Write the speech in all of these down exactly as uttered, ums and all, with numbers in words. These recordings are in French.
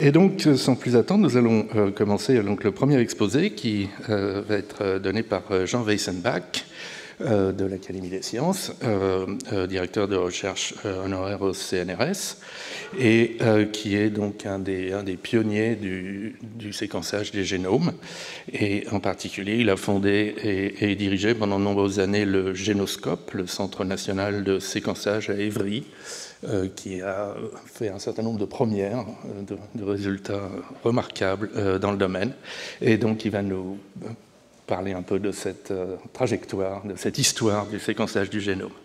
Et donc, sans plus attendre, nous allons euh, commencer donc, le premier exposé qui euh, va être donné par Jean Weissenbach euh, de l'Académie des sciences, euh, euh, directeur de recherche euh, honoraire au C N R S, et euh, qui est donc un des, un des pionniers du, du séquençage des génomes. Et en particulier, il a fondé et, et dirigé pendant de nombreuses années le Génoscope, le Centre national de séquençage à Évry, Euh, qui a fait un certain nombre de premières, de, de résultats remarquables euh, dans le domaine. Et donc, il va nous parler un peu de cette euh, trajectoire, de cette histoire du séquençage du génome.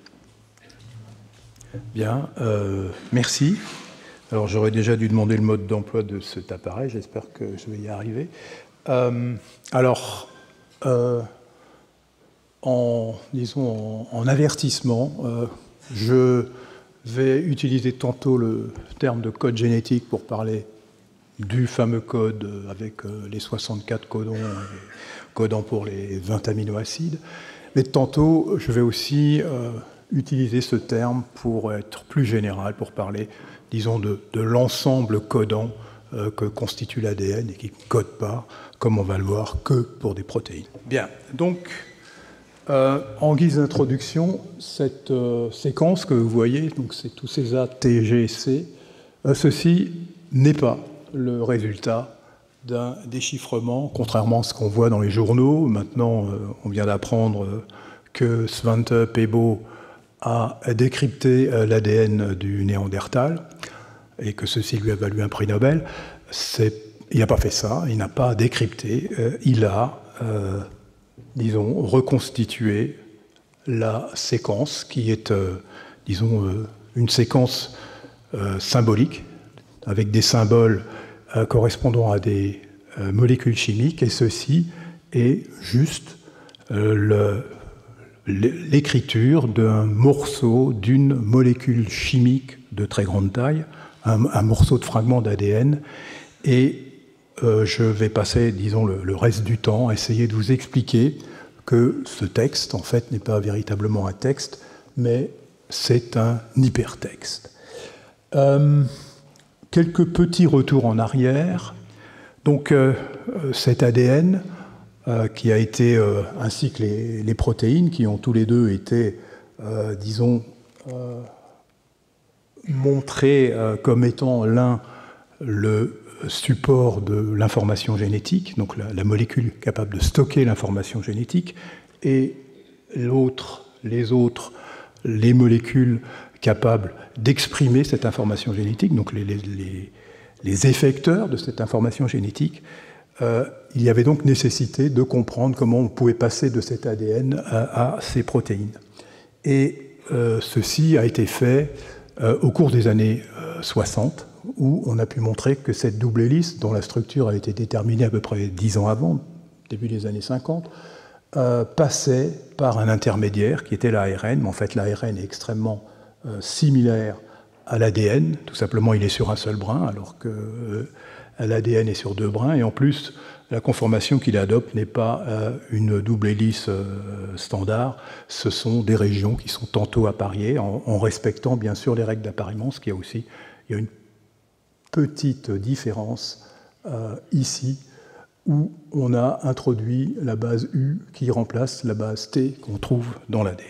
Bien, euh, merci. Alors, j'aurais déjà dû demander le mode d'emploi de cet appareil. J'espère que je vais y arriver. Euh, alors, euh, en, disons, en, en avertissement, euh, je vais utiliser tantôt le terme de code génétique pour parler du fameux code avec les soixante-quatre codons, et codants pour les vingt aminoacides. Mais tantôt, je vais aussi euh, utiliser ce terme pour être plus général, pour parler, disons, de, de l'ensemble codant euh, que constitue l'A D N et qui ne code pas, comme on va le voir, que pour des protéines. Bien, donc... Euh, en guise d'introduction, cette euh, séquence que vous voyez, donc c'est tous ces A, T, G, C, euh, ceci n'est pas le résultat d'un déchiffrement, contrairement à ce qu'on voit dans les journaux. Maintenant, euh, on vient d'apprendre euh, que Svante Pääbo a décrypté euh, l'A D N du Néandertal et que ceci lui a valu un prix Nobel. C'est... Il n'a pas fait ça, il n'a pas décrypté, euh, il a... Euh, disons, reconstituer la séquence qui est, euh, disons, euh, une séquence euh, symbolique, avec des symboles euh, correspondant à des euh, molécules chimiques, et ceci est juste euh, le, l'écriture d'un morceau d'une molécule chimique de très grande taille, un, un morceau de fragment d'A D N, et Euh, je vais passer, disons, le, le reste du temps à essayer de vous expliquer que ce texte, en fait, n'est pas véritablement un texte, mais c'est un hypertexte. Euh, quelques petits retours en arrière. Donc, euh, cet A D N, euh, qui a été, euh, ainsi que les, les protéines, qui ont tous les deux été, euh, disons, euh, montrés euh, comme étant l'un le support de l'information génétique, donc la, la molécule capable de stocker l'information génétique, et l'autre, les autres, les molécules capables d'exprimer cette information génétique, donc les, les, les, les effecteurs de cette information génétique. Euh, il y avait donc nécessité de comprendre comment on pouvait passer de cet A D N à, à ces protéines. Et euh, ceci a été fait euh, au cours des années euh, soixante, où on a pu montrer que cette double hélice, dont la structure a été déterminée à peu près dix ans avant, début des années cinquante, euh, passait par un intermédiaire qui était l'A R N. Mais en fait, l'A R N est extrêmement euh, similaire à l'A D N. Tout simplement, il est sur un seul brin, alors que euh, l'A D N est sur deux brins. Et en plus, la conformation qu'il adopte n'est pas euh, une double hélice euh, standard. Ce sont des régions qui sont tantôt appariées, en, en respectant bien sûr les règles d'appariement, ce qui a aussi il y a une petite différence euh, ici, où on a introduit la base U qui remplace la base T qu'on trouve dans l'A D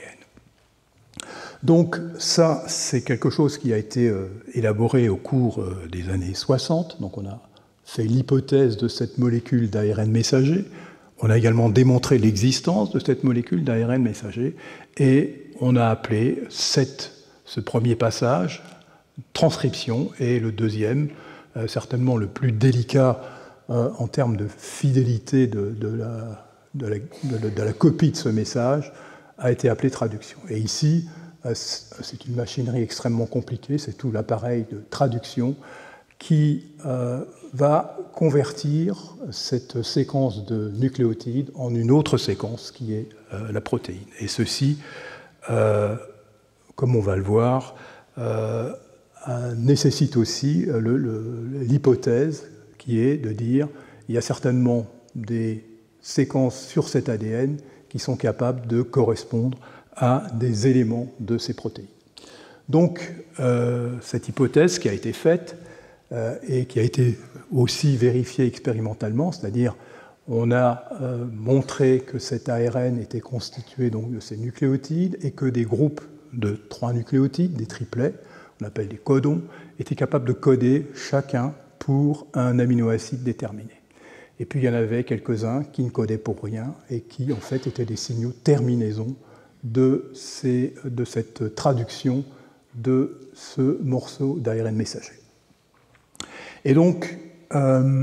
N. Donc ça, c'est quelque chose qui a été euh, élaboré au cours euh, des années soixante. Donc on a fait l'hypothèse de cette molécule d'A R N messager. On a également démontré l'existence de cette molécule d'A R N messager. Et on a appelé cette, ce premier passage transcription, et le deuxième, euh, certainement le plus délicat euh, en termes de fidélité de, de, la, de, la, de, de la copie de ce message, a été appelé traduction. Et ici, euh, c'est une machinerie extrêmement compliquée, c'est tout l'appareil de traduction qui euh, va convertir cette séquence de nucléotides en une autre séquence qui est euh, la protéine. Et ceci, euh, comme on va le voir, euh, nécessite aussi le, le, l'hypothèse qui est de dire il y a certainement des séquences sur cet A D N qui sont capables de correspondre à des éléments de ces protéines. Donc, euh, cette hypothèse qui a été faite euh, et qui a été aussi vérifié expérimentalement, c'est-à-dire on a euh, montré que cet A R N était constitué donc, de ces nucléotides et que des groupes de trois nucléotides, des triplets, on appelle des codons, étaient capables de coder chacun pour un aminoacide déterminé. Et puis il y en avait quelques-uns qui ne codaient pour rien et qui en fait étaient des signaux terminaison de, ces, de cette traduction de ce morceau d'A R N messager. Et donc, euh,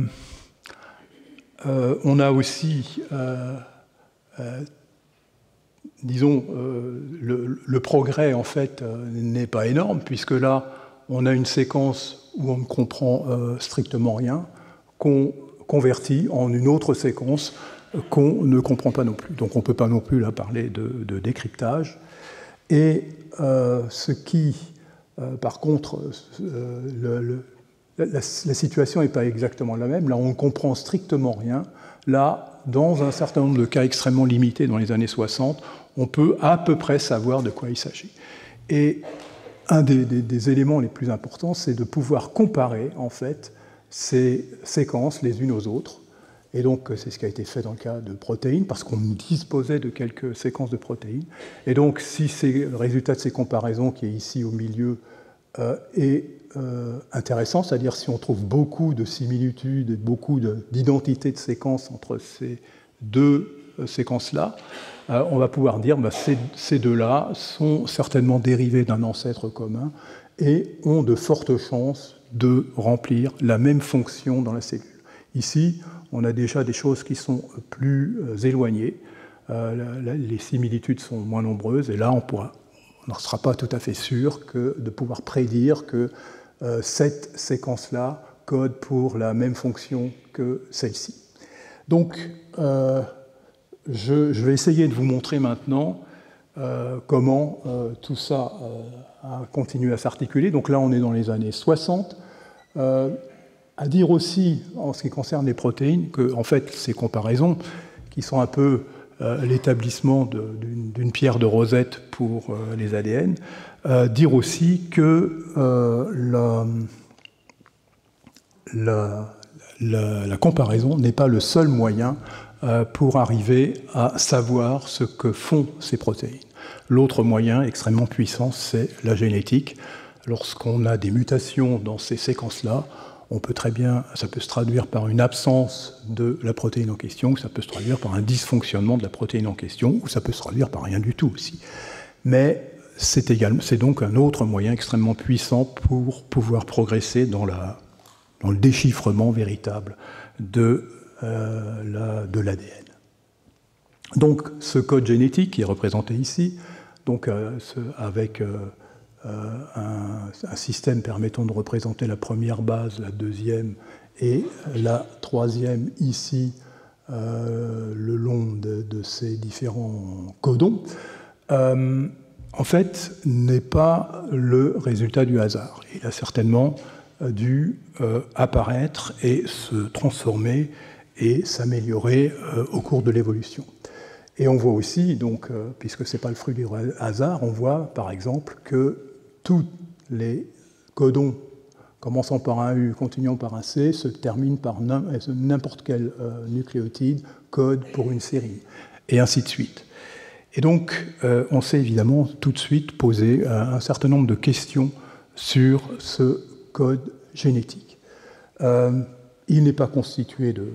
euh, on a aussi, euh, euh, disons, euh, le, le progrès en fait euh, n'est pas énorme, puisque là, on a une séquence où on ne comprend euh, strictement rien, qu'on convertit en une autre séquence qu'on ne comprend pas non plus. Donc on ne peut pas non plus là parler de, de décryptage. Et euh, ce qui, euh, par contre, euh, le, le, la, la situation n'est pas exactement la même. Là, on ne comprend strictement rien. Là, dans un certain nombre de cas extrêmement limités dans les années soixante, on peut à peu près savoir de quoi il s'agit. Et un des, des, des éléments les plus importants, c'est de pouvoir comparer, en fait, ces séquences les unes aux autres. Et donc, c'est ce qui a été fait dans le cas de protéines, parce qu'on disposait de quelques séquences de protéines. Et donc, si c'est le résultat de ces comparaisons, qui est ici au milieu, euh, est euh, intéressant, c'est-à-dire si on trouve beaucoup de similitudes et beaucoup d'identités de, de séquences entre ces deux euh, séquences-là, euh, on va pouvoir dire que bah, ces, ces deux-là sont certainement dérivés d'un ancêtre commun et ont de fortes chances de remplir la même fonction dans la cellule. Ici, on a déjà des choses qui sont plus éloignées, euh, la, les similitudes sont moins nombreuses, et là, on pourra, on n'en sera pas tout à fait sûr que de pouvoir prédire que euh, cette séquence-là code pour la même fonction que celle-ci. Donc, euh, je, je vais essayer de vous montrer maintenant euh, comment euh, tout ça euh, a continué à s'articuler. Donc là, on est dans les années soixante. Euh, à dire aussi, en ce qui concerne les protéines, que en fait, ces comparaisons, qui sont un peu euh, l'établissement d'une pierre de Rosette pour euh, les A D N, euh, dire aussi que euh, la, la, la, la comparaison n'est pas le seul moyen euh, pour arriver à savoir ce que font ces protéines. L'autre moyen extrêmement puissant, c'est la génétique. Lorsqu'on a des mutations dans ces séquences-là, on peut très bien, ça peut se traduire par une absence de la protéine en question, ça peut se traduire par un dysfonctionnement de la protéine en question, ou ça peut se traduire par rien du tout aussi. Mais c'est également, c'est donc un autre moyen extrêmement puissant pour pouvoir progresser dans, la, dans le déchiffrement véritable de, euh, la, de l'A D N. Donc, ce code génétique qui est représenté ici, donc euh, ce, avec euh, Euh, un, un système permettant de représenter la première base, la deuxième et la troisième ici euh, le long de, de ces différents codons, euh, en fait, n'est pas le résultat du hasard. Il a certainement dû euh, apparaître et se transformer et s'améliorer euh, au cours de l'évolution. Et on voit aussi, donc, euh, puisque ce n'est pas le fruit du hasard, on voit par exemple que tous les codons commençant par un U, continuant par un C, se terminent par n'importe quel euh, nucléotide, code pour une série, et ainsi de suite. Et donc, euh, on s'est évidemment tout de suite posé un certain nombre de questions sur ce code génétique. Euh, il n'est pas constitué de,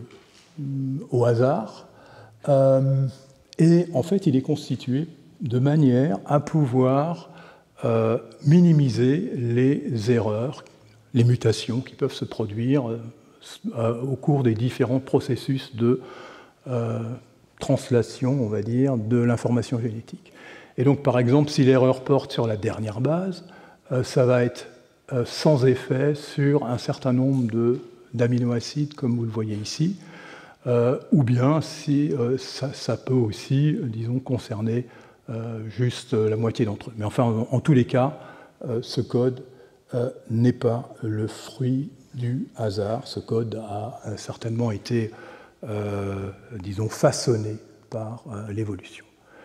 au hasard, euh, et en fait, il est constitué de manière à pouvoir Euh, minimiser les erreurs, les mutations qui peuvent se produire euh, au cours des différents processus de euh, translation, on va dire, de l'information génétique. Et donc, par exemple, si l'erreur porte sur la dernière base, euh, ça va être euh, sans effet sur un certain nombre d'aminoacides, comme vous le voyez ici, euh, ou bien si euh, ça, ça peut aussi, disons, concerner Euh, juste la moitié d'entre eux. Mais enfin, en, en tous les cas, euh, ce code euh, n'est pas le fruit du hasard. Ce code a, a certainement été, euh, disons, façonné par euh, l'évolution.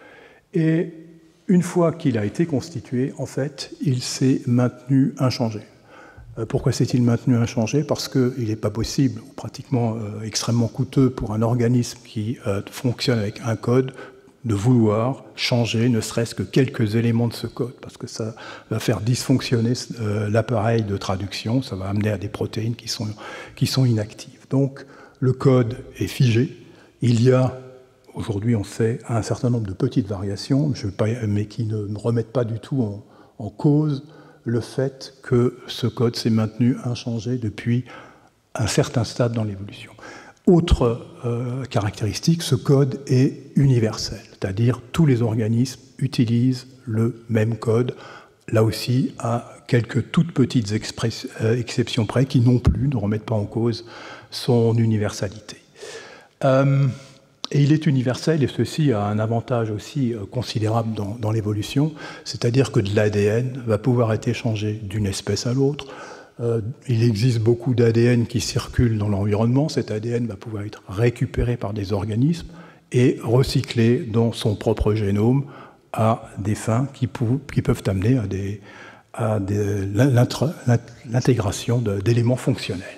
Et une fois qu'il a été constitué, en fait, il s'est maintenu inchangé. Pourquoi s'est-il maintenu inchangé? Parce qu'il n'est pas possible, ou pratiquement euh, extrêmement coûteux pour un organisme qui euh, fonctionne avec un code, de vouloir changer ne serait-ce que quelques éléments de ce code, parce que ça va faire dysfonctionner euh, l'appareil de traduction, ça va amener à des protéines qui sont, qui sont inactives. Donc le code est figé. Il y a, aujourd'hui on sait, un certain nombre de petites variations, je pas, mais qui ne remettent pas du tout en, en cause le fait que ce code s'est maintenu inchangé depuis un certain stade dans l'évolution. Autre euh, caractéristique, ce code est universel, c'est-à-dire tous les organismes utilisent le même code, là aussi à quelques toutes petites euh, exceptions près qui non plus ne remettent pas en cause son universalité. Euh, et il est universel, et ceci a un avantage aussi euh, considérable dans, dans l'évolution, c'est-à-dire que de l'A D N va pouvoir être échangé d'une espèce à l'autre. Euh, il existe beaucoup d'A D N qui circulent dans l'environnement. Cet A D N va pouvoir être récupéré par des organismes et recyclé dans son propre génome à des fins qui, pou qui peuvent amener à, des, à des, l'intégration d'éléments fonctionnels.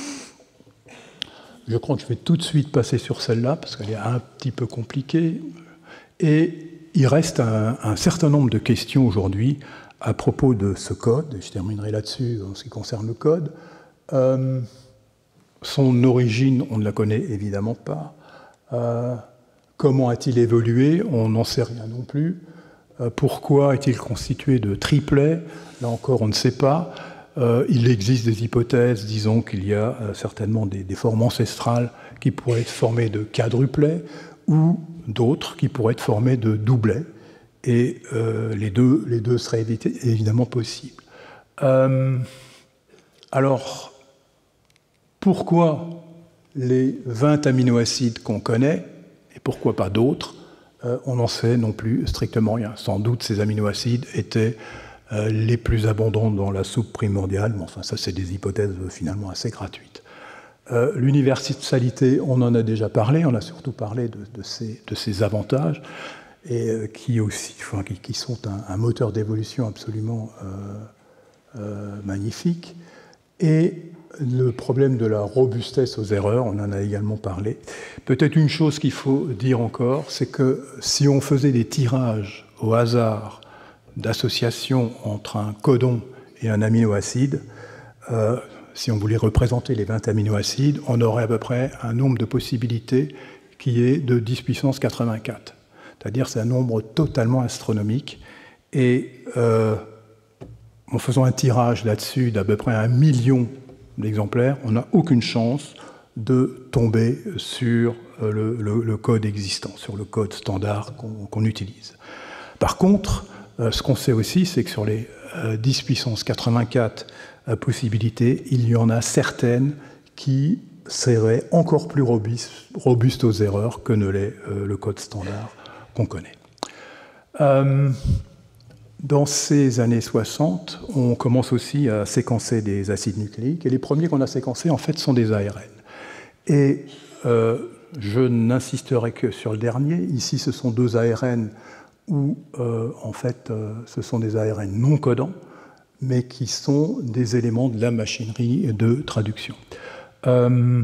Je crois que je vais tout de suite passer sur celle-là parce qu'elle est un petit peu compliquée. Et il reste un, un certain nombre de questions aujourd'hui à propos de ce code, et je terminerai là-dessus en ce qui concerne le code. Euh, son origine, on ne la connaît évidemment pas. Euh, comment a-t-il évolué? On n'en sait rien non plus. Euh, pourquoi est-il constitué de triplets? Là encore, on ne sait pas. Euh, il existe des hypothèses, disons qu'il y a euh, certainement des, des formes ancestrales qui pourraient être formées de quadruplets, ou d'autres qui pourraient être formées de doublets. Et euh, les, deux, les deux seraient évidemment possibles. Euh, alors, pourquoi les vingt aminoacides qu'on connaît, et pourquoi pas d'autres, euh, on n'en sait non plus strictement rien. Sans doute ces aminoacides étaient euh, les plus abondants dans la soupe primordiale, mais enfin ça c'est des hypothèses euh, finalement assez gratuites. Euh, L'universalité, on en a déjà parlé, on a surtout parlé de, de, ces, de ces avantages, et qui, aussi, enfin, qui, qui sont un, un moteur d'évolution absolument euh, euh, magnifique. Et le problème de la robustesse aux erreurs, on en a également parlé. Peut-être une chose qu'il faut dire encore, c'est que si on faisait des tirages au hasard d'associations entre un codon et un aminoacide, euh, si on voulait représenter les vingt aminoacides, on aurait à peu près un nombre de possibilités qui est de dix puissance quatre-vingt-quatre. C'est-à-dire c'est un nombre totalement astronomique. Et euh, en faisant un tirage là-dessus d'à peu près un million d'exemplaires, on n'a aucune chance de tomber sur le, le, le code existant, sur le code standard qu'on qu'on utilise. Par contre, euh, ce qu'on sait aussi, c'est que sur les euh, dix puissance quatre-vingt-quatre euh, possibilités, il y en a certaines qui seraient encore plus robustes, robustes aux erreurs que ne l'est euh, le code standard qu'on connaît. Euh, dans ces années soixante, on commence aussi à séquencer des acides nucléiques, et les premiers qu'on a séquencés, en fait, sont des A R N. Et euh, je n'insisterai que sur le dernier. Ici, ce sont deux A R N où, euh, en fait, euh, ce sont des A R N non codants, mais qui sont des éléments de la machinerie de traduction. Euh,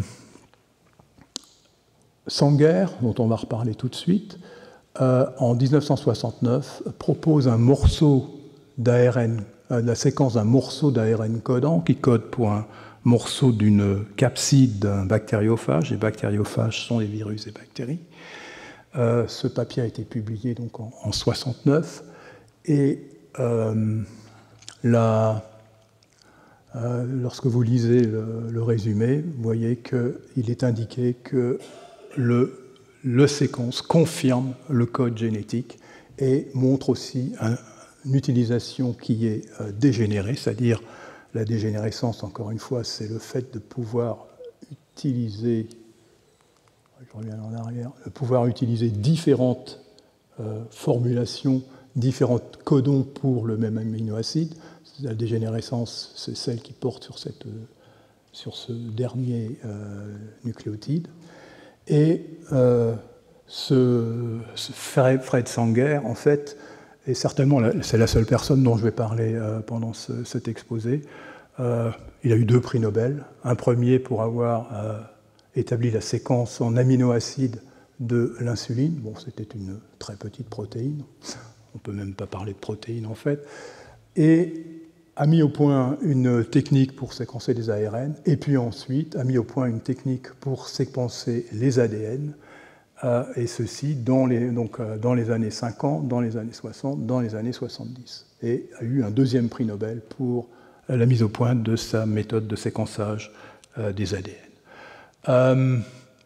Sanger, dont on va reparler tout de suite, Euh, en mille neuf cent soixante-neuf, propose un morceau d'A R N, euh, la séquence d'un morceau d'A R N codant qui code pour un morceau d'une capside d'un bactériophage. Les bactériophages sont des virus et bactéries. Euh, ce papier a été publié donc en mille neuf cent soixante-neuf et euh, la, euh, lorsque vous lisez le, le résumé, vous voyez qu'il est indiqué que le Le séquence confirme le code génétique et montre aussi un, une utilisation qui est euh, dégénérée, c'est-à-dire la dégénérescence, encore une fois, c'est le fait de pouvoir utiliser, je reviens en arrière, de pouvoir utiliser différentes euh, formulations, différents codons pour le même aminoacide. La dégénérescence, c'est celle qui porte sur, cette, sur ce dernier euh, nucléotide. Et euh, ce, ce Fred Sanger, en fait, est certainement, c'est la seule personne dont je vais parler euh, pendant ce, cet exposé, Euh, il a eu deux prix Nobel. Un premier pour avoir euh, établi la séquence en aminoacides de l'insuline. Bon, c'était une très petite protéine. On ne peut même pas parler de protéine en fait. Et a mis au point une technique pour séquencer des A R N, et puis ensuite a mis au point une technique pour séquencer les A D N, euh, et ceci dans les, donc, euh, dans les années cinquante, dans les années soixante, dans les années soixante-dix. Et a eu un deuxième prix Nobel pour euh, la mise au point de sa méthode de séquençage euh, des A D N. Euh,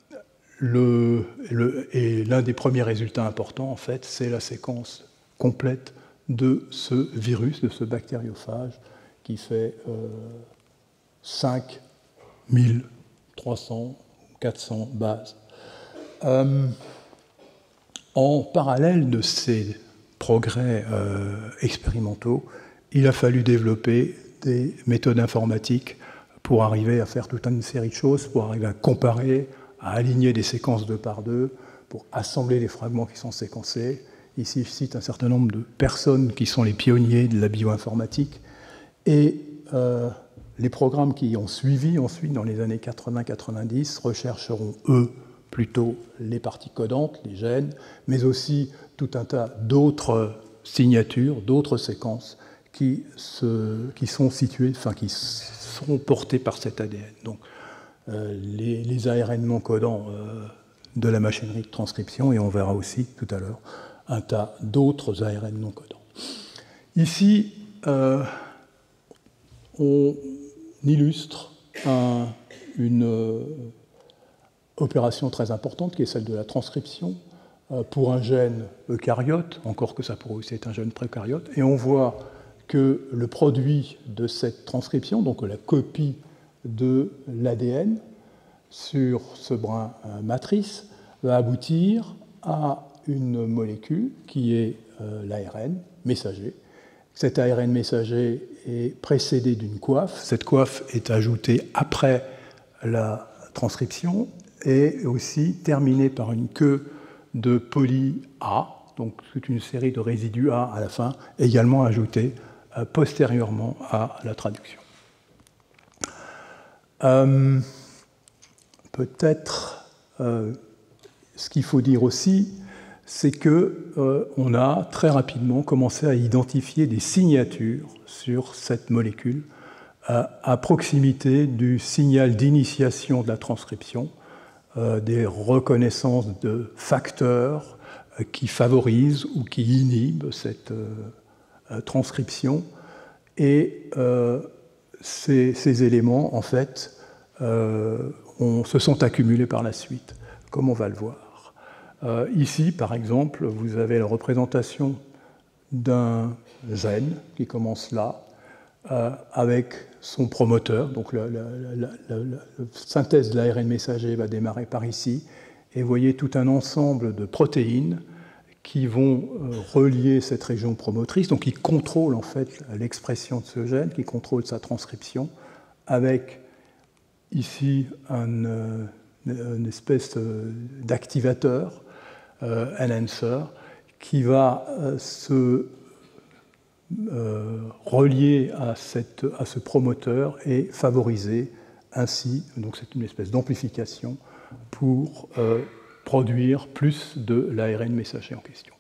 le, le, et l'un des premiers résultats importants, en fait, c'est la séquence complète de ce virus, de ce bactériophage, qui fait euh, cinq mille trois cents, quatre cents bases. Euh, en parallèle de ces progrès euh, expérimentaux, il a fallu développer des méthodes informatiques pour arriver à faire toute une série de choses, pour arriver à comparer, à aligner des séquences deux par deux, pour assembler les fragments qui sont séquencés. Ici, je cite un certain nombre de personnes qui sont les pionniers de la bioinformatique. Et euh, les programmes qui ont suivi ensuite, dans les années quatre-vingts quatre-vingt-dix, rechercheront, eux, plutôt les parties codantes, les gènes, mais aussi tout un tas d'autres signatures, d'autres séquences qui, se, qui sont situées, enfin qui sont portées par cet A D N. Donc, euh, les, les A R N non codants euh, de la machinerie de transcription, et on verra aussi tout à l'heure un tas d'autres A R N non codants. Ici, euh, on illustre un, une euh, opération très importante qui est celle de la transcription euh, pour un gène eucaryote, encore que ça pourrait aussi être un gène précaryote, et on voit que le produit de cette transcription, donc la copie de l'A D N sur ce brin euh, matrice, va aboutir à une molécule qui est euh, l'A R N messager. Cet A R N messager est précédé d'une coiffe. Cette coiffe est ajoutée après la transcription et aussi terminée par une queue de poly A, donc toute une série de résidus A à la fin, également ajoutés euh, postérieurement à la traduction. Euh, peut-être euh, ce qu'il faut dire aussi, c'est qu'on euh, a très rapidement commencé à identifier des signatures sur cette molécule euh, à proximité du signal d'initiation de la transcription, euh, des reconnaissances de facteurs euh, qui favorisent ou qui inhibent cette euh, transcription. Et euh, ces, ces éléments, en fait, euh, on, se sont accumulés par la suite, comme on va le voir. Euh, ici, par exemple, vous avez la représentation d'un gène qui commence là, euh, avec son promoteur. Donc la, la, la, la, la synthèse de l'A R N messager va démarrer par ici. Et vous voyez tout un ensemble de protéines qui vont euh, relier cette région promotrice, donc qui contrôlent en fait l'expression de ce gène, qui contrôlent sa transcription, avec ici un, euh, une espèce d'activateur, Euh, enhancer, qui va euh, se euh, relier à, cette, à ce promoteur et favoriser ainsi, donc c'est une espèce d'amplification pour euh, produire plus de l'A R N messager en question.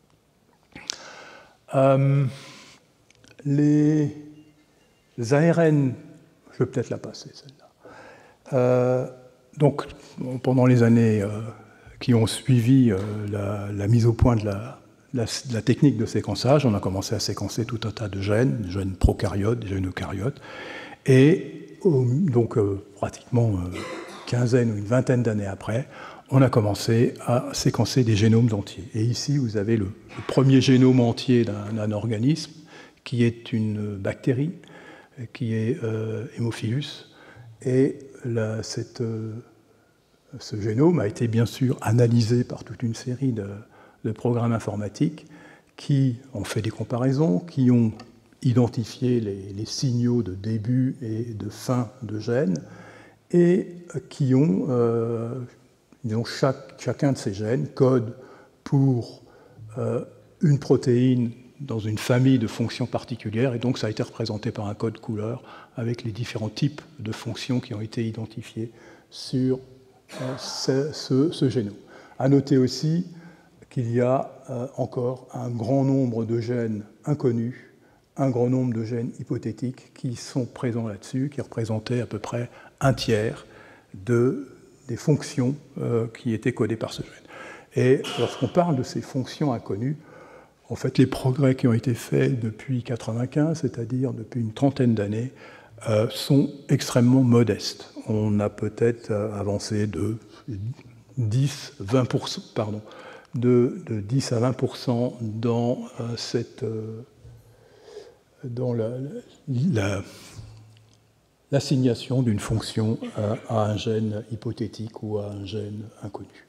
Euh, les A R N, je vais peut-être la passer celle-là, euh, donc pendant les années euh, qui ont suivi euh, la, la mise au point de la, la, de la technique de séquençage. On a commencé à séquencer tout un tas de gènes, des gènes prokaryotes, des gènes eucaryotes, et euh, donc euh, pratiquement euh, quinzaine ou une vingtaine d'années après, on a commencé à séquencer des génomes entiers. Et ici, vous avez le, le premier génome entier d'un organisme, qui est une bactérie, qui est euh, Haemophilus, et la, cette... Euh, Ce génome a été bien sûr analysé par toute une série de, de programmes informatiques qui ont fait des comparaisons, qui ont identifié les, les signaux de début et de fin de gènes et qui ont, euh, disons, chaque, chacun de ces gènes code pour euh, une protéine dans une famille de fonctions particulières, et donc ça a été représenté par un code couleur avec les différents types de fonctions qui ont été identifiées sur euh, ce, ce, ce génome. À noter aussi qu'il y a euh, encore un grand nombre de gènes inconnus, un grand nombre de gènes hypothétiques qui sont présents là-dessus, qui représentaient à peu près un tiers de, des fonctions euh, qui étaient codées par ce gène. Et lorsqu'on parle de ces fonctions inconnues, en fait, les progrès qui ont été faits depuis mille neuf cent quatre-vingt-quinze, c'est-à-dire depuis une trentaine d'années, euh, sont extrêmement modestes. On a peut-être euh, avancé de dix à vingt pour cent, pardon, de, de dix à vingt pour cent dans euh, cette euh, dans la, la, l'assignation d'une fonction à, à un gène hypothétique ou à un gène inconnu.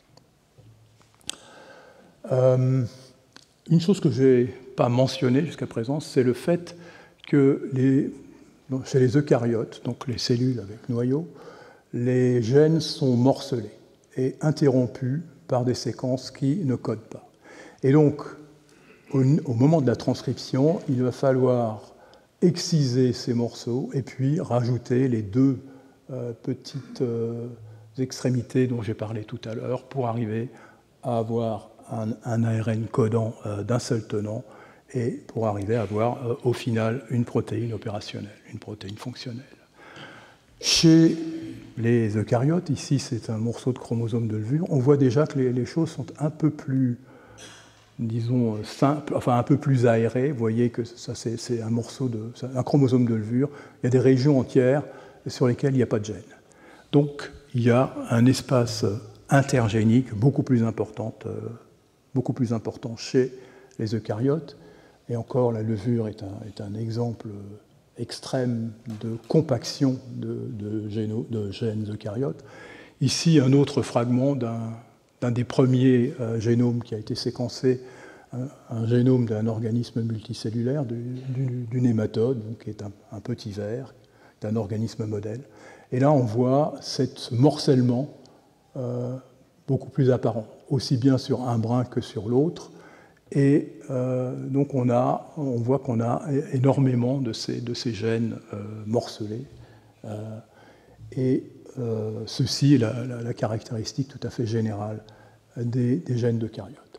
Euh, une chose que je n'ai pas mentionnée jusqu'à présent, c'est le fait que les, chez les eucaryotes, donc les cellules avec noyau, les gènes sont morcelés et interrompus par des séquences qui ne codent pas. Et donc, au, au moment de la transcription, il va falloir exciser ces morceaux et puis rajouter les deux euh, petites euh, extrémités dont j'ai parlé tout à l'heure pour arriver à avoir un, un A R N codant euh, d'un seul tenant et pour arriver à avoir euh, au final une protéine opérationnelle, une protéine fonctionnelle. Chez les eucaryotes, ici c'est un morceau de chromosome de levure, on voit déjà que les, les choses sont un peu plus, disons, simples, enfin un peu plus aérées. Vous voyez que ça c'est, c'est un morceau de, un chromosome de levure. Il y a des régions entières sur lesquelles il n'y a pas de gène. Donc il y a un espace intergénique beaucoup plus important, euh, beaucoup plus important chez les eucaryotes. Et encore, la levure est un, est un exemple extrême de compaction de, de, géno, de gènes eucaryotes. Ici, un autre fragment d'un, d'un des premiers euh, génomes qui a été séquencé, un, un génome d'un organisme multicellulaire, du, du, du nématode, donc, qui est un, un petit ver, d'un organisme modèle. Et là, on voit ce morcellement euh, beaucoup plus apparent, aussi bien sur un brin que sur l'autre. Et euh, donc on, a, on voit qu'on a énormément de ces, de ces gènes euh, morcelés. Euh, et euh, ceci est la, la, la caractéristique tout à fait générale des, des gènes d'eucaryotes.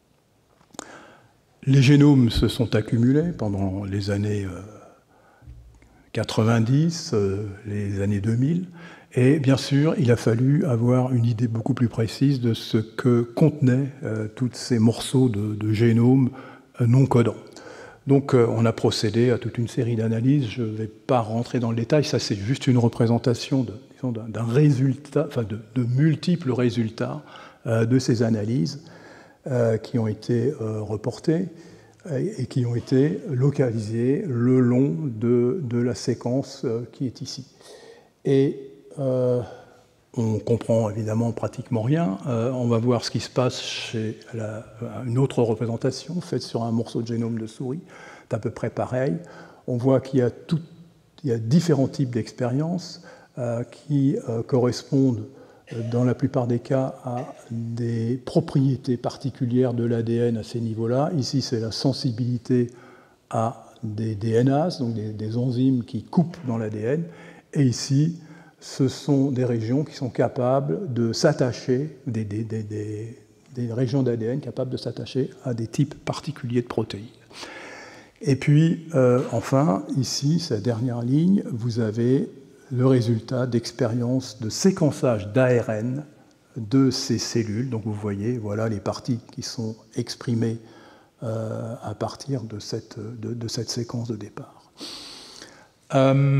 Les génomes se sont accumulés pendant les années euh, quatre-vingt-dix, euh, les années deux mille. Et bien sûr, il a fallu avoir une idée beaucoup plus précise de ce que contenaient euh, tous ces morceaux de, de génomes euh, non codants. Donc euh, on a procédé à toute une série d'analyses. Je ne vais pas rentrer dans le détail, ça c'est juste une représentation de, disons, d'un, d'un résultat, enfin de, de multiples résultats euh, de ces analyses euh, qui ont été euh, reportés et, et qui ont été localisés le long de, de la séquence euh, qui est ici. Et Euh, on comprend évidemment pratiquement rien. Euh, on va voir ce qui se passe chez la, une autre représentation faite sur un morceau de génome de souris. C'est à peu près pareil. On voit qu'il y a, tout, il y a différents types d'expériences euh, qui euh, correspondent euh, dans la plupart des cas à des propriétés particulières de l'A D N à ces niveaux-là. Ici, c'est la sensibilité à des D N As, donc des, des enzymes qui coupent dans l'A D N. Et ici, ce sont des régions qui sont capables de s'attacher, des, des, des, des, des régions d'A D N capables de s'attacher à des types particuliers de protéines. Et puis, euh, enfin, ici, cette dernière ligne, vous avez le résultat d'expériences de séquençage d'A R N de ces cellules. Donc vous voyez, voilà les parties qui sont exprimées euh, à partir de cette, de, de cette séquence de départ. Euh,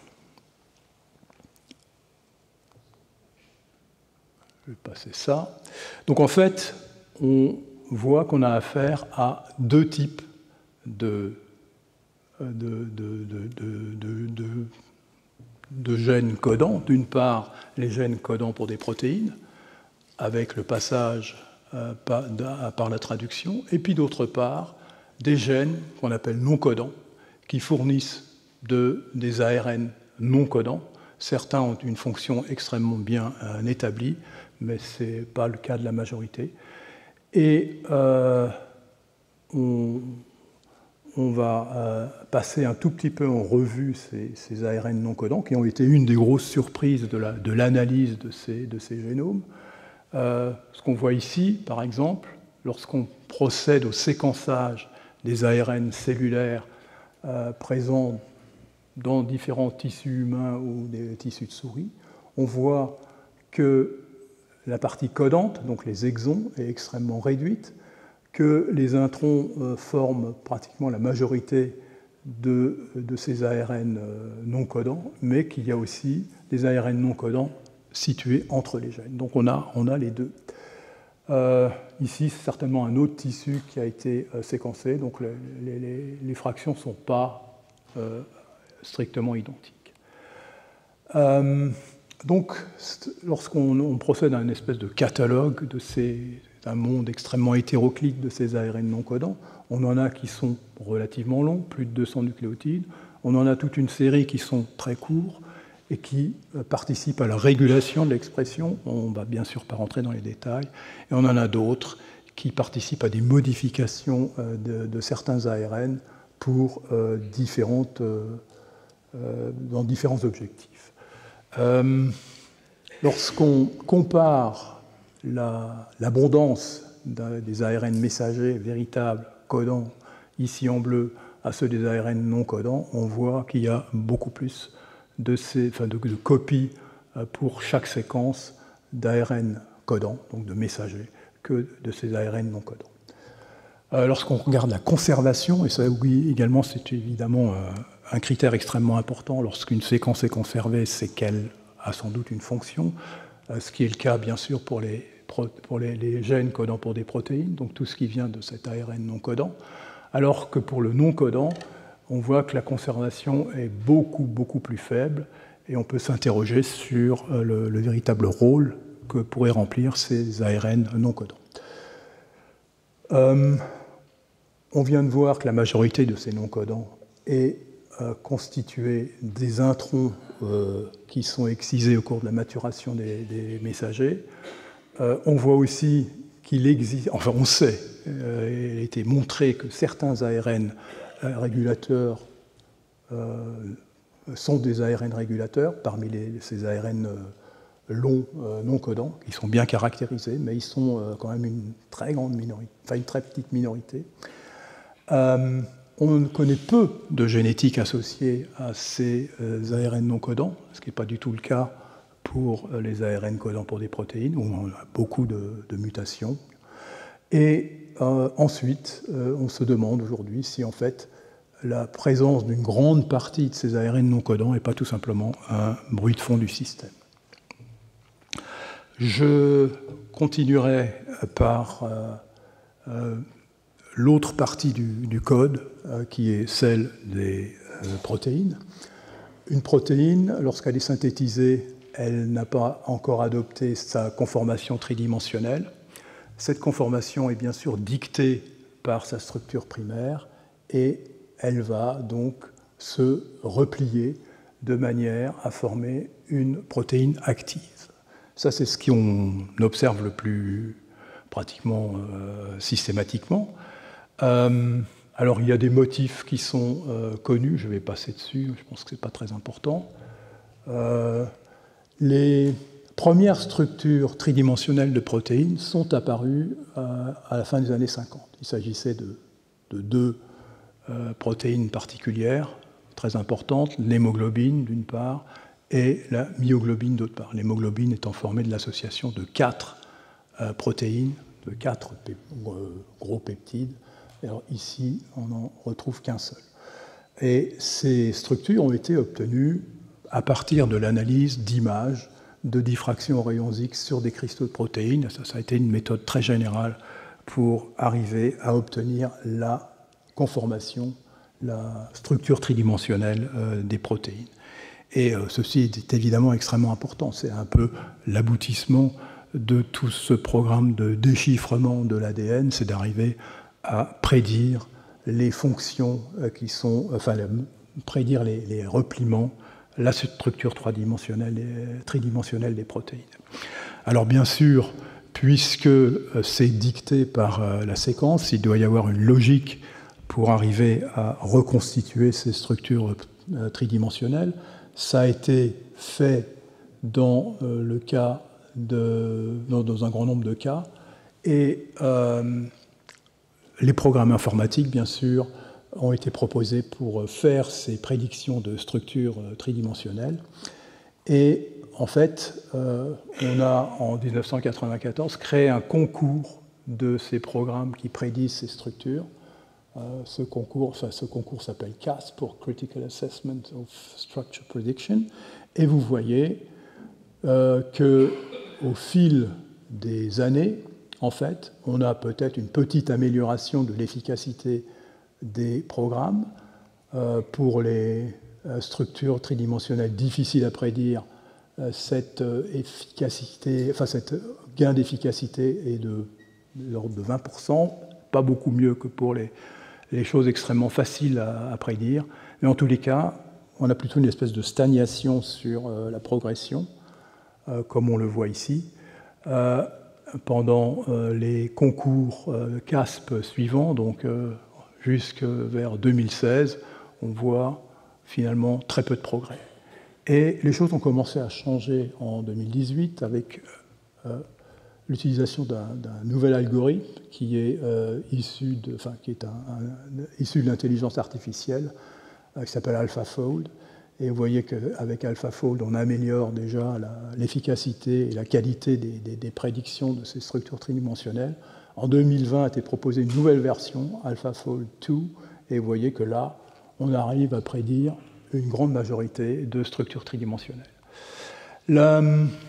Je vais passer ça. Donc en fait, on voit qu'on a affaire à deux types de, de, de, de, de, de, de gènes codants. D'une part, les gènes codants pour des protéines, avec le passage euh, par, par la traduction, et puis d'autre part, des gènes qu'on appelle non codants, qui fournissent de, des A R N non codants. Certains ont une fonction extrêmement bien euh, établie, mais ce n'est pas le cas de la majorité. Et euh, on, on va euh, passer un tout petit peu en revue ces, ces A R N non codants, qui ont été une des grosses surprises de, la, de l'analyse de ces, de ces génomes. Euh, ce qu'on voit ici, par exemple, lorsqu'on procède au séquençage des A R N cellulaires euh, présents dans différents tissus humains ou des tissus de souris, on voit que la partie codante, donc les exons, est extrêmement réduite, que les introns euh, forment pratiquement la majorité de, de ces A R N euh, non codants, mais qu'il y a aussi des A R N non codants situés entre les gènes. Donc on a, on a les deux. Euh, ici, c'est certainement un autre tissu qui a été euh, séquencé, donc les, les, les fractions ne sont pas euh, strictement identiques. Euh, donc, lorsqu'on on procède à une espèce de catalogue de ces, d'un monde extrêmement hétéroclite de ces A R N non codants, on en a qui sont relativement longs, plus de deux cents nucléotides, on en a toute une série qui sont très courts et qui participent à la régulation de l'expression. On ne va bien sûr pas rentrer dans les détails. Et on en a d'autres qui participent à des modifications de, de certains A R N pour, euh, différentes, euh, dans différents objectifs. Euh, lorsqu'on compare la, l'abondance des A R N messagers véritables, codants, ici en bleu, à ceux des A R N non codants, on voit qu'il y a beaucoup plus de, ces, enfin de, de copies pour chaque séquence d'A R N codants, donc de messagers, que de ces A R N non codants. Euh, lorsqu'on regarde la conservation, et ça oui, également c'est évidemment euh, un critère extrêmement important, lorsqu'une séquence est conservée, c'est qu'elle a sans doute une fonction, euh, ce qui est le cas bien sûr pour les, pour les, les gènes codants pour des protéines, donc tout ce qui vient de cet A R N non codant, alors que pour le non codant, on voit que la conservation est beaucoup, beaucoup plus faible, et on peut s'interroger sur euh, le, le véritable rôle que pourraient remplir ces A R N non codants. Euh, on vient de voir que la majorité de ces non-codants est euh, constituée des introns euh, qui sont excisés au cours de la maturation des, des messagers. Euh, on voit aussi qu'il existe, enfin on sait, euh, il a été montré que certains A R N euh, régulateurs euh, sont des A R N régulateurs, parmi les, ces A R N euh, longs, euh, non codants, qui sont bien caractérisés, mais ils sont euh, quand même une très grande minorité, enfin une très petite minorité. Euh, on connaît peu de génétique associée à ces euh, A R N non codants, ce qui n'est pas du tout le cas pour euh, les A R N codants pour des protéines, où on a beaucoup de, de mutations. Et euh, ensuite, euh, on se demande aujourd'hui si en fait la présence d'une grande partie de ces A R N non codants n'est pas tout simplement un bruit de fond du système. Je continuerai par euh, euh, l'autre partie du, du code, euh, qui est celle des euh, protéines. Une protéine, lorsqu'elle est synthétisée, elle n'a pas encore adopté sa conformation tridimensionnelle. Cette conformation est bien sûr dictée par sa structure primaire et elle va donc se replier de manière à former une protéine active. Ça, c'est ce qu'on observe le plus pratiquement euh, systématiquement. Euh, alors, il y a des motifs qui sont euh, connus, je vais passer dessus, je pense que ce n'est pas très important. Euh, les premières structures tridimensionnelles de protéines sont apparues euh, à la fin des années cinquante. Il s'agissait de, de deux euh, protéines particulières, très importantes, l'hémoglobine d'une part, et la myoglobine d'autre part. L'hémoglobine étant formée de l'association de quatre euh, protéines, de quatre pép euh, gros peptides. Alors ici, on n'en retrouve qu'un seul. Et ces structures ont été obtenues à partir de l'analyse d'images de diffraction aux rayons X sur des cristaux de protéines. Ça, ça a été une méthode très générale pour arriver à obtenir la conformation, la structure tridimensionnelle euh, des protéines. Et euh, ceci est évidemment extrêmement important. C'est un peu l'aboutissement de tout ce programme de déchiffrement de l'A D N, c'est d'arriver à prédire les fonctions euh, qui sont, enfin, les, prédire les, les repliements, la structure tridimensionnelle, tridimensionnelle des protéines. Alors bien sûr, puisque euh, c'est dicté par euh, la séquence, il doit y avoir une logique pour arriver à reconstituer ces structures euh, tridimensionnelles. Ça a été fait dans euh, le cas de, dans, dans un grand nombre de cas, et euh, les programmes informatiques, bien sûr, ont été proposés pour faire ces prédictions de structures euh, tridimensionnelles. Et en fait, euh, on a en mille neuf cent quatre-vingt-quatorze créé un concours de ces programmes qui prédisent ces structures. Euh, ce concours, enfin, ce concours s'appelle C A S pour Critical Assessment of Structure Prediction. Et vous voyez euh, qu'au fil des années, en fait, on a peut-être une petite amélioration de l'efficacité des programmes. Euh, pour les euh, structures tridimensionnelles difficiles à prédire, euh, cette euh, efficacité, enfin, cette gain d'efficacité est de, de l'ordre de vingt pour cent, pas beaucoup mieux que pour les, les choses extrêmement faciles à, à prédire. Mais en tous les cas, on a plutôt une espèce de stagnation sur euh, la progression, euh, comme on le voit ici. Euh, pendant euh, les concours euh, C A S P suivants, donc euh, jusque vers deux mille seize, on voit finalement très peu de progrès. Et les choses ont commencé à changer en deux mille dix-huit avec euh, l'utilisation d'un, d'un nouvel algorithme qui est, euh, issu, de, enfin, qui est un, un, issu de l'intelligence artificielle, euh, qui s'appelle AlphaFold. Et vous voyez qu'avec AlphaFold, on améliore déjà la, l'efficacité et la qualité des, des, des prédictions de ces structures tridimensionnelles. En deux mille vingt a été proposée une nouvelle version, AlphaFold deux, et vous voyez que là, on arrive à prédire une grande majorité de structures tridimensionnelles. La,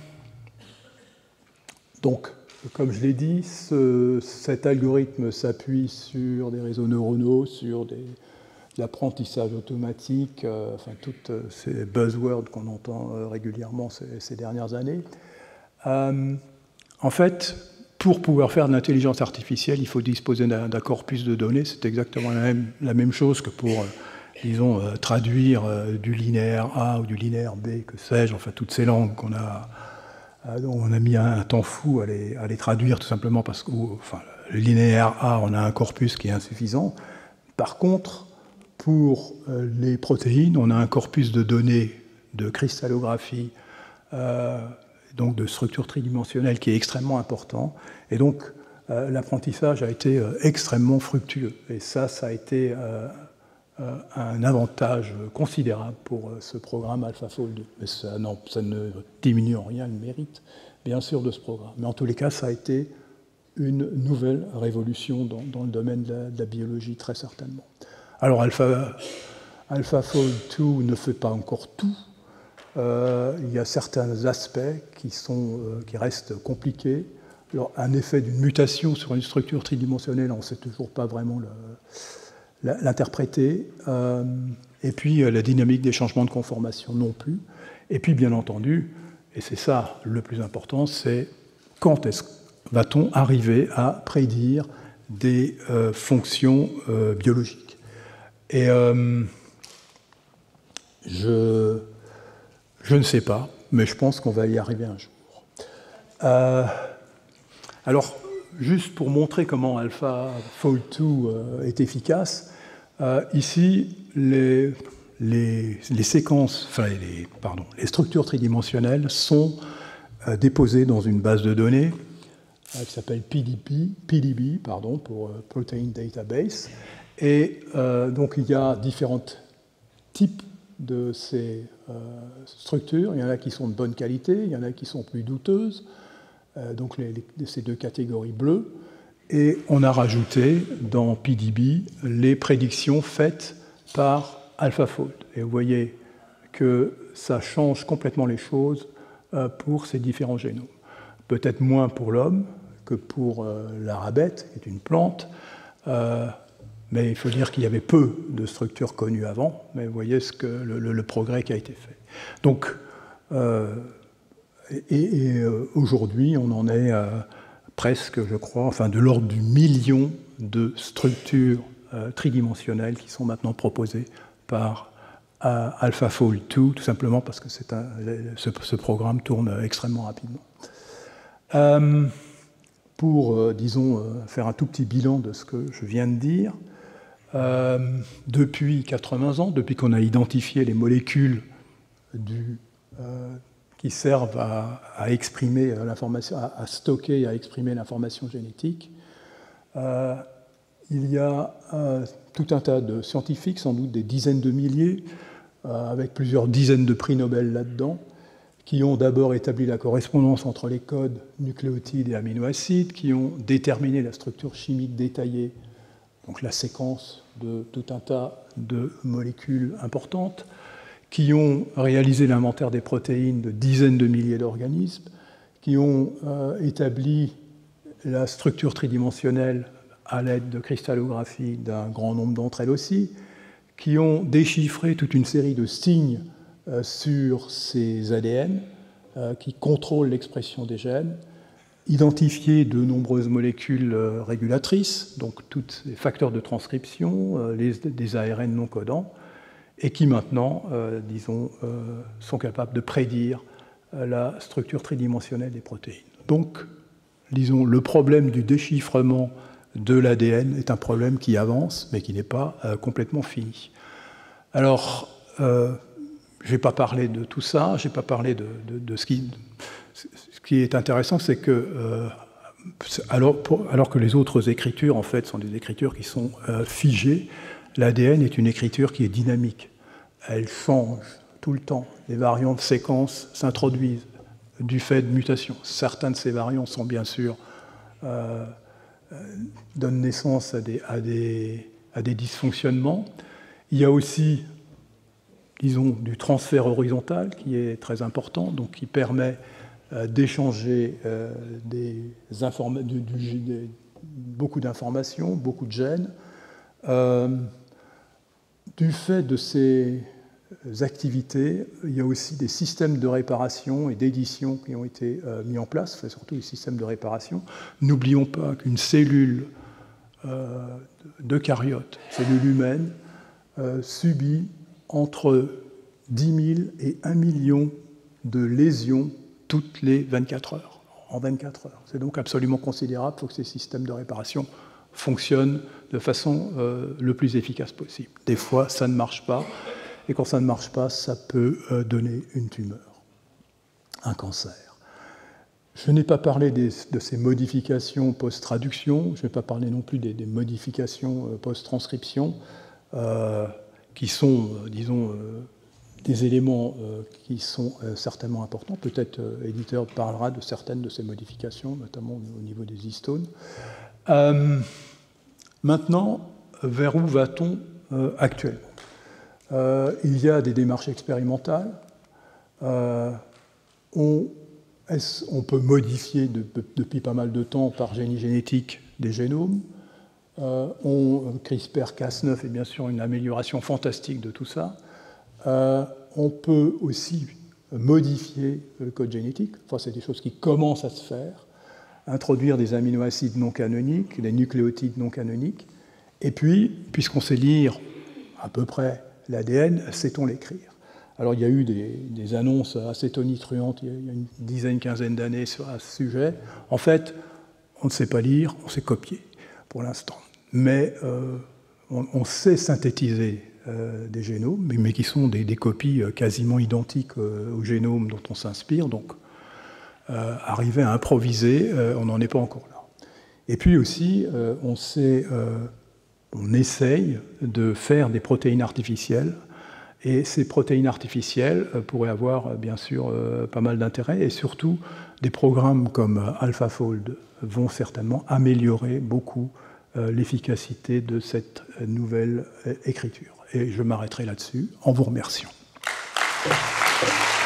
donc, comme je l'ai dit, ce, cet algorithme s'appuie sur des réseaux neuronaux, sur des, de l'apprentissage automatique, euh, enfin, toutes ces buzzwords qu'on entend euh, régulièrement ces, ces dernières années. Euh, en fait, pour pouvoir faire de l'intelligence artificielle, il faut disposer d'un, d'un corpus de données. C'est exactement la même, la même chose que pour, euh, disons, euh, traduire euh, du linéaire A ou du linéaire B, que sais-je, enfin, toutes ces langues qu'on a, euh, dont on a mis un, un temps fou à les, à les traduire, tout simplement parce que, enfin, le linéaire A, on a un corpus qui est insuffisant. Par contre, pour euh, les protéines, on a un corpus de données de cristallographie, euh, donc de structure tridimensionnelle qui est extrêmement important. Et donc, euh, l'apprentissage a été euh, extrêmement fructueux. Et ça, ça a été euh, euh, un avantage considérable pour euh, ce programme AlphaFold deux. Mais ça, non, ça ne diminue en rien le mérite, bien sûr, de ce programme. Mais en tous les cas, ça a été une nouvelle révolution dans, dans le domaine de la, de la biologie, très certainement. Alors, Alpha, AlphaFold deux ne fait pas encore tout. Euh, il y a certains aspects qui, sont, euh, qui restent compliqués. Alors, un effet d'une mutation sur une structure tridimensionnelle, on ne sait toujours pas vraiment le, la, l'interpréter. Euh, et puis, euh, la dynamique des changements de conformation non plus. Et puis, bien entendu, et c'est ça le plus important, c'est quand est-ce va-t-on arriver à prédire des euh, fonctions euh, biologiques. Et euh, je... Je ne sais pas, mais je pense qu'on va y arriver un jour. Euh, alors, juste pour montrer comment AlphaFold deux euh, est efficace, euh, ici, les, les, les séquences, enfin, les, pardon, les structures tridimensionnelles sont euh, déposées dans une base de données euh, qui s'appelle P D B, P D B pardon, pour euh, Protein Database. Et euh, donc, il y a différents types de ces euh, structures. Il y en a qui sont de bonne qualité, il y en a qui sont plus douteuses, euh, donc les, les, ces deux catégories bleues. Et on a rajouté dans P D B les prédictions faites par AlphaFold. Et vous voyez que ça change complètement les choses euh, pour ces différents génomes. Peut-être moins pour l'homme que pour euh, la rabette, qui est une plante, euh, mais il faut dire qu'il y avait peu de structures connues avant, mais vous voyez ce que le, le, le progrès qui a été fait. Donc, euh, et, et euh, aujourd'hui, on en est euh, presque, je crois, enfin de l'ordre du million de structures euh, tridimensionnelles qui sont maintenant proposées par euh, AlphaFold deux, tout simplement parce que c'est un, ce, ce programme tourne extrêmement rapidement. Euh, pour, euh, disons, euh, faire un tout petit bilan de ce que je viens de dire, Euh, depuis quatre-vingts ans, depuis qu'on a identifié les molécules du, euh, qui servent à, à exprimer l'information, à, à stocker et à exprimer l'information génétique, euh, il y a euh, tout un tas de scientifiques, sans doute des dizaines de milliers, euh, avec plusieurs dizaines de prix Nobel là-dedans, qui ont d'abord établi la correspondance entre les codes nucléotides et aminoacides, qui ont déterminé la structure chimique détaillée, donc la séquence de tout un tas de molécules importantes, qui ont réalisé l'inventaire des protéines de dizaines de milliers d'organismes, qui ont euh, établi la structure tridimensionnelle à l'aide de cristallographie d'un grand nombre d'entre elles aussi, qui ont déchiffré toute une série de signes euh, sur ces A D N, euh, qui contrôlent l'expression des gènes, identifié de nombreuses molécules euh, régulatrices, donc tous les facteurs de transcription, euh, les, des A R N non codants, et qui maintenant, euh, disons, euh, sont capables de prédire euh, la structure tridimensionnelle des protéines. Donc, disons, le problème du déchiffrement de l'A D N est un problème qui avance, mais qui n'est pas euh, complètement fini. Alors, euh, je ne vais pas parler de tout ça, je ne vais pas parler de, de, de ce qui... Ce qui est intéressant, c'est que, euh, alors, pour, alors que les autres écritures, en fait, sont des écritures qui sont euh, figées, l'A D N est une écriture qui est dynamique. Elle change tout le temps. Les variants de séquence s'introduisent du fait de mutations. Certains de ces variants sont bien sûr euh, donnent naissance à des, à, des, à des dysfonctionnements. Il y a aussi, disons, du transfert horizontal qui est très important, donc qui permet euh, d'échanger euh, des informa- du, du, des, beaucoup d'informations, beaucoup de gènes. Euh, du fait de ces activités, il y a aussi des systèmes de réparation et d'édition qui ont été euh, mis en place, enfin, surtout les systèmes de réparation. N'oublions pas qu'une cellule euh, d'eucaryote, cellule humaine, euh, subit entre dix mille et un million de lésions toutes les vingt-quatre heures, en vingt-quatre heures. C'est donc absolument considérable. Il faut que ces systèmes de réparation fonctionnent de façon euh, le plus efficace possible. Des fois, ça ne marche pas. Et quand ça ne marche pas, ça peut euh, donner une tumeur, un cancer. Je n'ai pas parlé des, de ces modifications post-traduction, je ne vais pas parler non plus des, des modifications euh, post-transcription, euh, qui sont, euh, disons, euh, des éléments euh, qui sont euh, certainement importants. Peut-être euh, l'éditeur parlera de certaines de ces modifications, notamment au niveau des histones. Euh, maintenant, vers où va-t-on euh, actuellement ? Euh, il y a des démarches expérimentales. Euh, on, on peut modifier de, de, depuis pas mal de temps par génie génétique des génomes. Euh, on, CRISPR Cas neuf est bien sûr une amélioration fantastique de tout ça. Euh, on peut aussi modifier le code génétique. Enfin, c'est des choses qui commencent à se faire. Introduire des aminoacides non canoniques, des nucléotides non canoniques. Et puis, puisqu'on sait lire à peu près l'A D N, sait-on l'écrire? Alors, il y a eu des, des annonces assez tonitruantes il y a une dizaine, quinzaine d'années à ce sujet. En fait, on ne sait pas lire, on sait copier pour l'instant. Mais euh, on, on sait synthétiser euh, des génomes, mais, mais qui sont des, des copies quasiment identiques euh, au génome dont on s'inspire. Donc, euh, arriver à improviser, euh, on n'en est pas encore là. Et puis aussi, euh, on sait... Euh, on essaye de faire des protéines artificielles, et ces protéines artificielles pourraient avoir bien sûr pas mal d'intérêt, et surtout des programmes comme AlphaFold vont certainement améliorer beaucoup l'efficacité de cette nouvelle écriture. Et je m'arrêterai là-dessus en vous remerciant.